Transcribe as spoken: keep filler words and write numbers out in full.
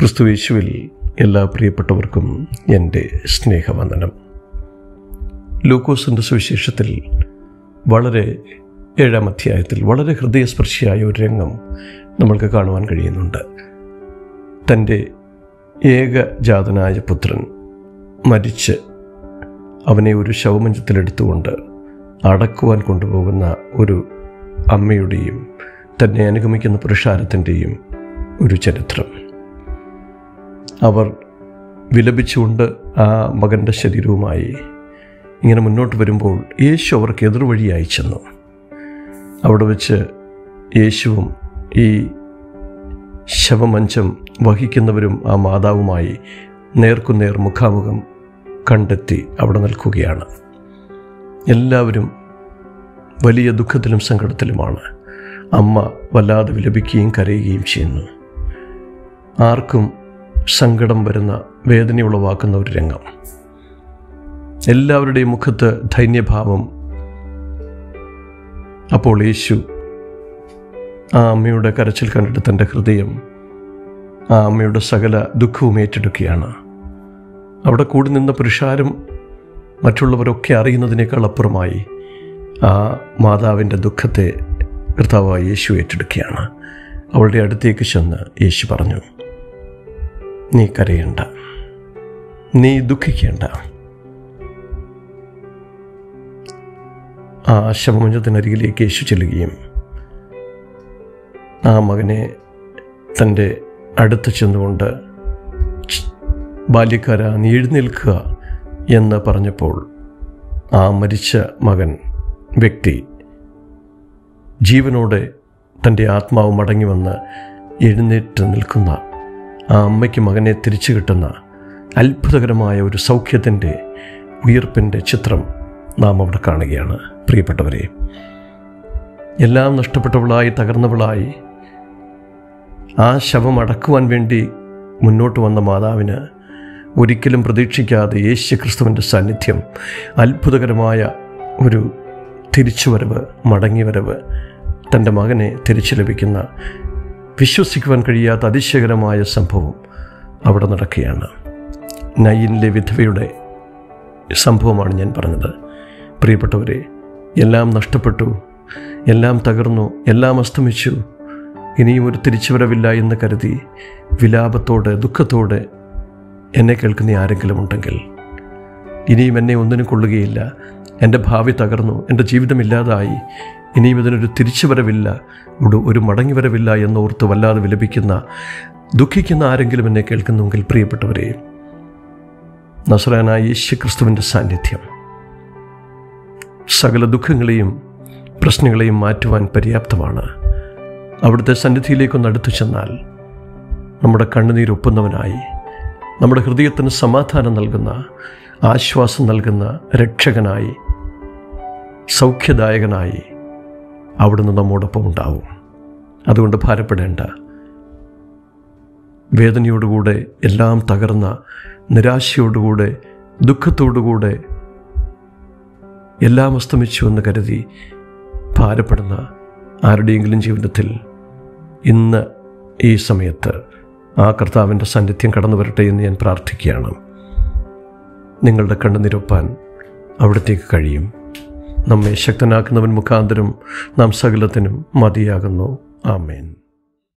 ക്രിസ്തുയേശുവിൽ എല്ലാ പ്രിയപ്പെട്ടവർക്കും എൻ്റെ സ്നേഹവന്ദനം. ലൂക്കോസിൻ്റെ സുവിശേഷത്തിൽ വളരെ ഏഴാം അധ്യായത്തിൽ വളരെ ഹൃദയസ്പർശിയായ ഒരു രംഗം നമ്മൾക്ക് കാണുവാൻ കഴിയുന്നുണ്ട്. തൻ്റെ ഏകജാതനായ പുത്രൻ മരിച്ച് അവനെ ഒരു ശവമഞ്ചത്തിലെടുത്തുകൊണ്ട് അടക്കുവാൻ കൊണ്ടുപോകുന്ന ഒരു അമ്മയുടെയും തന്നെ അനുഗമിക്കുന്ന പുരുഷാരത്തിൻ്റെയും ഒരു ചരിത്രം. അവർ വിലപിച്ചുകൊണ്ട് ആ മകൻ്റെ ശരീരവുമായി ഇങ്ങനെ മുന്നോട്ട് വരുമ്പോൾ യേശു അവർക്ക് എതിർവഴിയായി ചെന്നു. അവിടെ വെച്ച് യേശുവും ഈ ശവമഞ്ചം വഹിക്കുന്നവരും ആ മാതാവുമായി നേർക്കുനേർ മുഖാമുഖം കണ്ടെത്തി അവിടെ നിൽക്കുകയാണ്. എല്ലാവരും വലിയ ദുഃഖത്തിലും സങ്കടത്തിലുമാണ്. അമ്മ വല്ലാതെ വിലപിക്കുകയും കരയുകയും ചെയ്യുന്നു. ആർക്കും സങ്കടം വരുന്ന, വേദനയുളവാക്കുന്ന ഒരു രംഗം. എല്ലാവരുടെയും മുഖത്ത് ദൈന്യഭാവം. അപ്പോൾ യേശു ആ അമ്മയുടെ കരച്ചിൽ കണ്ടിട്ട് തൻ്റെ ഹൃദയം ആ അമ്മയുടെ സകല ദുഃഖവും ഏറ്റെടുക്കുകയാണ്. അവിടെ കൂടി നിന്ന പുരുഷാരും മറ്റുള്ളവരൊക്കെ അറിയുന്നതിനേക്കാൾ അപ്പുറമായി ആ മാതാവിൻ്റെ ദുഃഖത്തെ കർത്താവായ യേശു ഏറ്റെടുക്കുകയാണ്. അവളുടെ അടുത്തേക്ക് ചെന്ന് യേശു പറഞ്ഞു, നീ കരയേണ്ട, നീ ദുഃഖിക്കേണ്ട. ആ ശവമഞ്ചത്തിനരികിലേക്ക് യേശു ചെല്ലുകയും ആ മകനെ തൻ്റെ അടുത്ത് ചെന്നുകൊണ്ട്, ബാല്യക്കാരാ നീ എഴുന്നേൽക്കുക എന്ന് പറഞ്ഞപ്പോൾ ആ മരിച്ച മകൻ വ്യക്തി ജീവനോടെ തൻ്റെ ആത്മാവ് മടങ്ങി വന്ന് എഴുന്നേറ്റ് നിൽക്കുന്ന ആ അമ്മയ്ക്ക് മകനെ തിരിച്ചു കിട്ടുന്ന അത്ഭുതകരമായ ഒരു സൗഖ്യത്തിൻ്റെ, ഉയർപ്പിൻ്റെ ചിത്രം നാം അവിടെ കാണുകയാണ്. പ്രിയപ്പെട്ടവരെ, എല്ലാം നഷ്ടപ്പെട്ടവളായി തകർന്നവളായി ആ ശവം അടക്കുവാൻ വേണ്ടി മുന്നോട്ട് വന്ന മാതാവിന് ഒരിക്കലും പ്രതീക്ഷിക്കാതെ യേശു ക്രിസ്തുവിൻ്റെ സാന്നിധ്യം, അത്ഭുതകരമായ ഒരു തിരിച്ചുവരവ്, മടങ്ങിവരവ്, തൻ്റെ മകനെ തിരിച്ചു ലഭിക്കുന്ന, വിശ്വസിക്കുവാൻ കഴിയാത്ത അതിശയകരമായ സംഭവം അവിടെ നടക്കുകയാണ്. നയീനിലെ വിധവയുടെ സംഭവമാണ് ഞാൻ പറഞ്ഞത്. പ്രിയപ്പെട്ടവരെ, എല്ലാം നഷ്ടപ്പെട്ടു, എല്ലാം തകർന്നു, എല്ലാം അസ്തമിച്ചു, ഇനിയും ഒരു തിരിച്ചുവരവില്ല എന്ന് കരുതി വിലാപത്തോടെ, ദുഃഖത്തോടെ എന്നെ കേൾക്കുന്ന ആരെങ്കിലും ഉണ്ടെങ്കിൽ, ഇനിയും എന്നെ ഒന്നിനും കൊള്ളുകയില്ല, എൻ്റെ ഭാവി തകർന്നു, എൻ്റെ ജീവിതമില്ലാതായി, ഇനിയും ഇതിനൊരു തിരിച്ചുവരവില്ല, ഒരു മടങ്ങിവരവില്ല എന്നോർത്ത് വല്ലാതെ വിലപിക്കുന്ന, ദുഃഖിക്കുന്ന ആരെങ്കിലും എന്നെ കേൾക്കുന്നുവെങ്കിൽ, പ്രിയപ്പെട്ടവരെ, നസറായനായ യേശു ക്രിസ്തുവിൻ്റെ സാന്നിധ്യം സകല ദുഃഖങ്ങളെയും പ്രശ്നങ്ങളെയും മാറ്റുവാൻ പര്യാപ്തമാണ്. അവിടുത്തെ സന്നിധിയിലേക്കൊന്ന് അടുത്തു ചെന്നാൽ നമ്മുടെ കണ്ണുനീരൊപ്പുന്നവനായി, നമ്മുടെ ഹൃദയത്തിന് സമാധാനം നൽകുന്ന, ആശ്വാസം നൽകുന്ന രക്ഷകനായി, സൗഖ്യദായകനായി അവിടുന്ന് നമ്മോടൊപ്പം ഉണ്ടാവും. അതുകൊണ്ട് ഭാരപ്പെടേണ്ട. വേദനയോടുകൂടെ, എല്ലാം തകർന്ന നിരാശയോടുകൂടെ, ദുഃഖത്തോടുകൂടെ, എല്ലാം അസ്തമിച്ചു എന്ന് കരുതി ഭാരപ്പെടുന്ന ആരുടെയെങ്കിലും ജീവിതത്തിൽ ഇന്ന് ഈ സമയത്ത് ആ കർത്താവിൻ്റെ സാന്നിധ്യം കടന്നു വരട്ടെ എന്ന് ഞാൻ പ്രാർത്ഥിക്കുകയാണ്. നിങ്ങളുടെ കണ്ണുനിരപ്പാൻ അവിടത്തേക്ക് കഴിയും. നമ്മെ ശക്തനാക്കുന്നവൻ മുഖാന്തരം നാം സകലത്തിനും മതിയാകുന്നു. ആമേൻ.